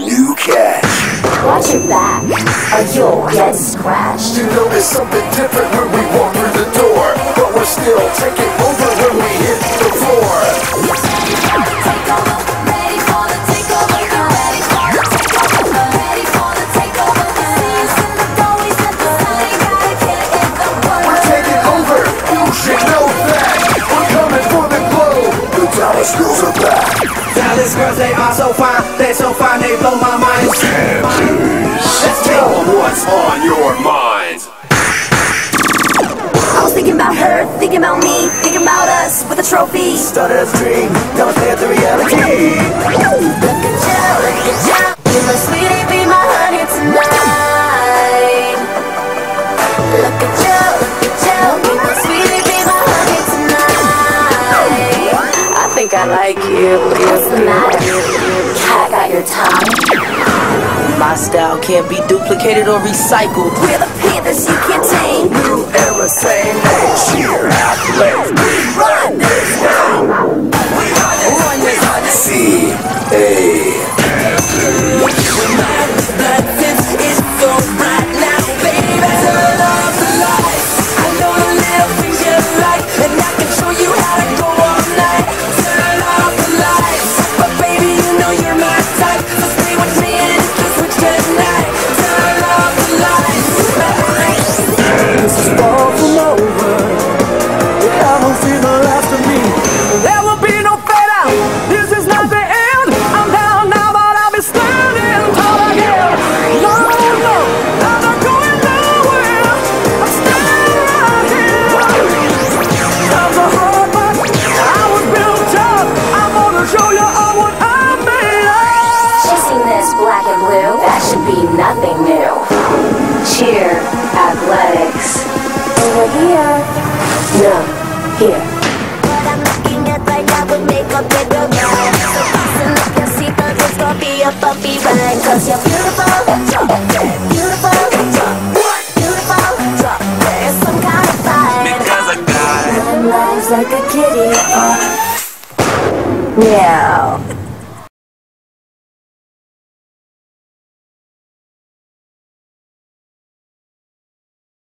new catch. Watch your back, or you'll get scratched. You know there's something different when we walk through the door, but we're still taking over when we hit the floor. We're taking over, you should know that. We're coming for the globe, the Dallas girls are back. Dallas girls, they are so fine, they're so fine, they blow my mind. Panthers, Let's tell go. them what's on your mind. I was thinking about her, thinking about me, thinking about us with a trophy. Started as a dream, now it's the reality. Look at you, be my sweetie, be my honey tonight. Look at you, be my sweetie, be my honey tonight. I think I like you. What's the matter? Cat got your tongue. My style can't be duplicated or recycled. We're the Panthers you can't tame. New era, same name, cheer, athletes. We run this now. We run this, C-A. Black and blue, that should be nothing new. Cheer, athletics. Over here. No, here. What I'm looking at right now would make a bigger mind. So listen up and see, cause it's gonna be a bumpy ride. Cause you're beautiful, beautiful, beautiful. There's some kind of fight. Because I got Living lives like a kitty. Meow.